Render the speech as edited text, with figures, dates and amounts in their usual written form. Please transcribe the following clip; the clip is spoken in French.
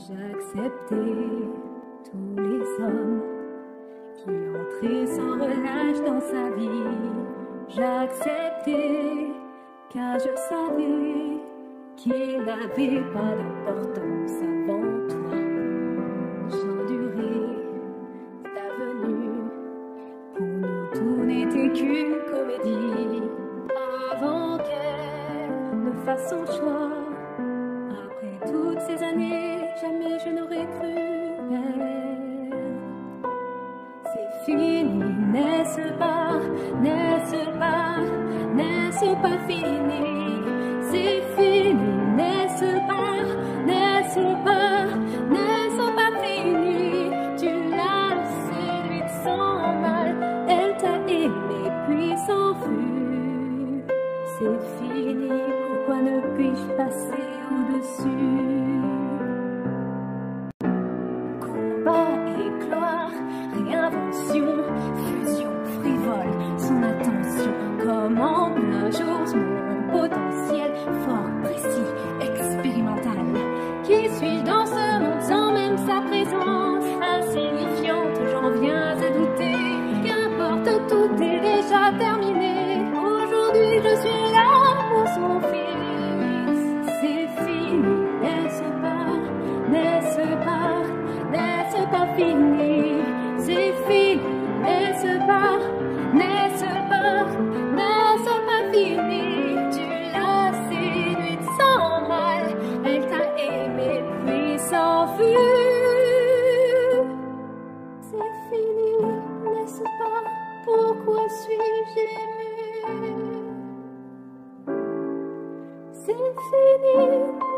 J'acceptais tous les hommes qui entraient sans relâche dans sa vie. J'acceptais car je savais qu'il n'avait pas d'importance avant toi. J'endurais ta venue, pour nous tout n'était qu'une comédie. Avant qu'elle ne fasse son choix, après toutes ces années, jamais je n'aurais cru elle. C'est fini, n'est-ce pas, n'est-ce pas, n'est-ce pas fini? C'est fini, n'est-ce pas, n'est-ce pas, n'est-ce pas fini? Tu l'as séduite sans mal, elle t'a aimé puis s'enfuit. C'est fini, pourquoi ne puis-je passer au-dessus? Combat et gloire, réinvention, fusion, frivole, son attention, comme en plein jour, mon potentiel fort, précis, expérimental. Qui suis-je dans ce monde sans même sa présence insignifiante? J'en viens à douter, qu'importe, tout est déjà terminé. Aujourd'hui je suis là pour son fils. C'est fini, n'est-ce pas, n'est-ce pas, n'est-ce pas fini? C'est fini, n'est-ce pas, n'est-ce pas, n'est-ce pas fini? Tu l'as séduite sans mal, elle t'a aimé puis s'enfuit. C'est fini, n'est-ce pas? Pourquoi suis-je émue? C'est fini.